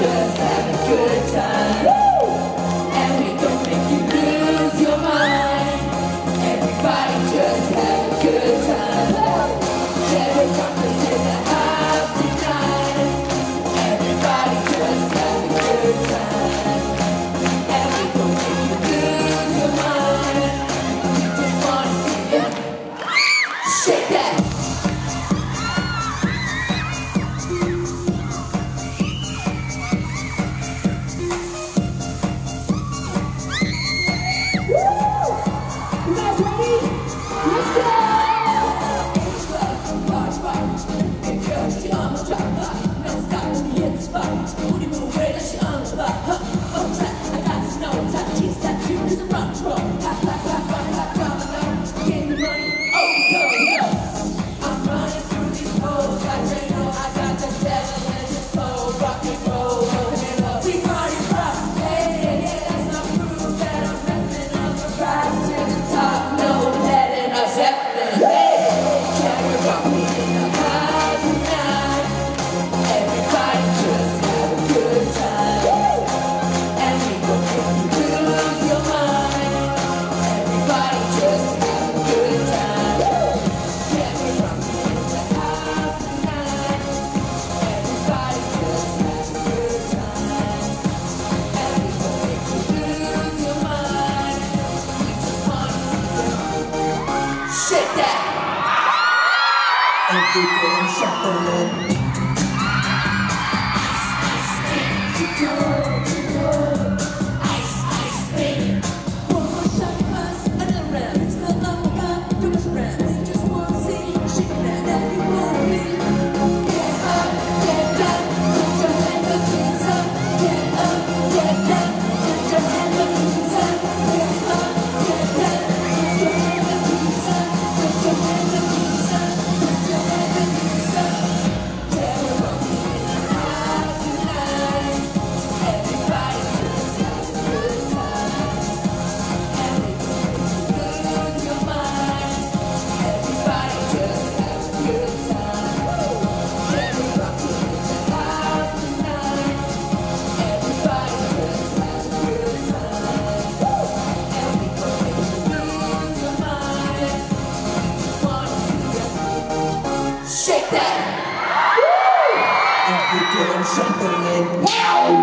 just have a good time. And we gon' make you lose your mind. Everybody just have a good time. Jerry Rockers in the house tonight. Everybody just have a good time. And we gon' make you lose your mind. We just wanna see ya shake that. You guys ready? Let's go! Shake that! Everything shuffling. Ice, ice, baby. One more shot, plus another round. Smell like my gun, do us around. We just wanna see you shake that, that you wanna be. Get up, get down, put your hands up to the sun. Get up, get down, put your hands up to the sun. Get up, get down, put your hands up to the sun. Put your hands up to the sun. Put your hands up to the sun. Yeah, we're rocking in the house tonight. Everybody just have a good time. And we gon' make you lose your mind. Everybody just have a good time. Yeah, we're rocking in the house tonight. Everybody just have a good time. And we gon' make you lose your mind. Just wanna see ya shake that. Everything shuffling.